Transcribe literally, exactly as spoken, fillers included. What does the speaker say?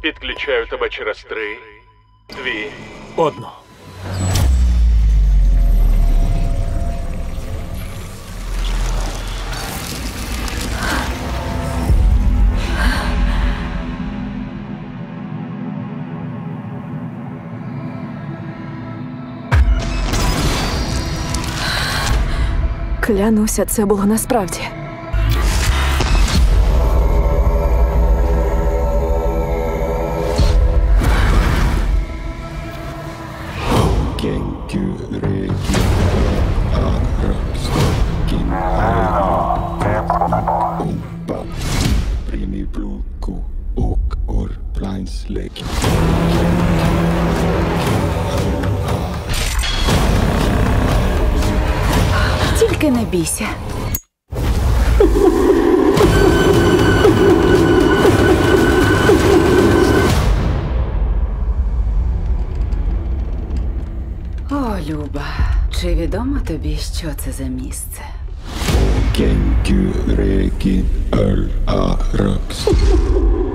Підключаю тебе через три, дві, Одну. Клянуся, це було насправді. Тільки не бійся. О, Люба, чи відомо тобі, що це за місце? Kenkyregin öl araks.